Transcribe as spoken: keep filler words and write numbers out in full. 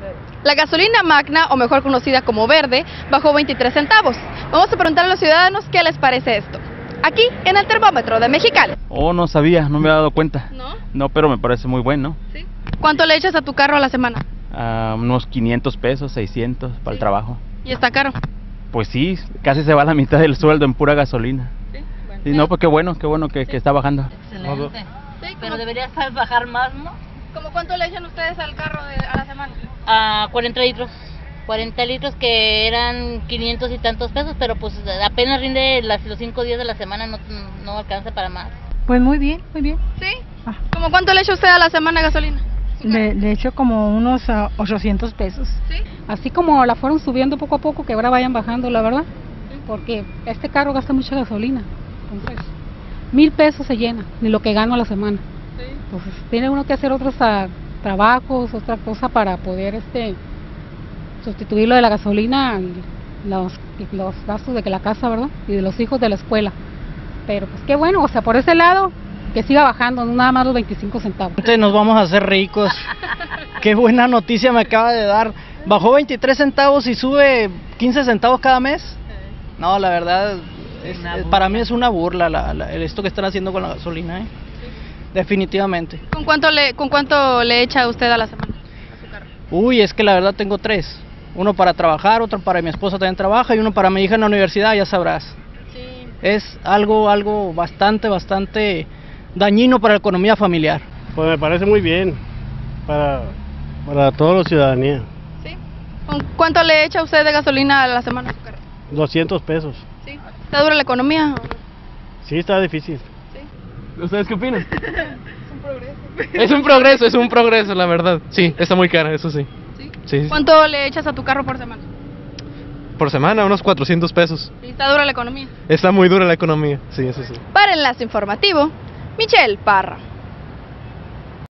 La gasolina Magna, o mejor conocida como verde, bajó veintitrés centavos. Vamos a preguntar a los ciudadanos qué les parece esto. Aquí, en el termómetro de Mexicali. Oh, no sabía, no me había dado cuenta. ¿No? No, pero me parece muy bueno. ¿Sí? ¿Cuánto le echas a tu carro a la semana? Uh, unos quinientos pesos, seiscientos para Sí. el trabajo. ¿Y está caro? Pues sí, casi se va la mitad del sueldo en pura gasolina. Sí, bueno. Y no, pues qué bueno, qué bueno que, Sí. que está bajando. Excelente. Sí, Pero ¿cómo, debería bajar más, ¿no? ¿cómo cuánto le echan ustedes al carro de- a la semana? A cuarenta litros. cuarenta litros que eran quinientos y tantos pesos, pero pues apenas rinde las, los cinco días de la semana, no, no alcanza para más. Pues muy bien, muy bien. ¿Sí? Ah. ¿Cómo cuánto le echa usted a la semana gasolina? Le, le echo como unos uh, ochocientos pesos. ¿Sí? Así como la fueron subiendo poco a poco, que ahora vayan bajando, la verdad, porque este carro gasta mucha gasolina, entonces mil pesos se llena, ni lo que gano a la semana. Sí. Entonces tiene uno que hacer otros uh, trabajos, otra cosa para poder este sustituir lo de la gasolina, y los, y los gastos de que la casa, ¿verdad? Y de los hijos de la escuela. Pero pues qué bueno, o sea, por ese lado, que siga bajando, no nada más los veinticinco centavos. Nos vamos a hacer ricos. Qué buena noticia me acaba de dar. Bajó veintitrés centavos y sube quince centavos cada mes. No, la verdad, es, es, para mí es una burla la, la, esto que están haciendo con la gasolina, ¿eh? Definitivamente. ¿Con cuánto le con cuánto le echa usted a la semana a su carro? Uy, es que la verdad tengo tres. Uno para trabajar, otro para mi esposa también trabaja y uno para mi hija en la universidad, ya sabrás. Sí. Es algo, algo bastante, bastante dañino para la economía familiar. Pues me parece muy bien para, para toda la ciudadanía. ¿Sí? ¿Con cuánto le echa usted de gasolina a la semana a su carro? doscientos pesos. ¿Sí? ¿Está dura la economía? Sí, está difícil. ¿Sí? ¿Ustedes qué opinan? Es un progreso. Es un progreso, es un progreso, la verdad. Sí, está muy cara, eso sí. ¿Sí? Sí, sí. ¿Cuánto le echas a tu carro por semana? Por semana, unos cuatrocientos pesos. ¿Sí? ¿Está dura la economía? Está muy dura la economía, sí, eso sí. Para Enlace Informativo, Michelle Parra.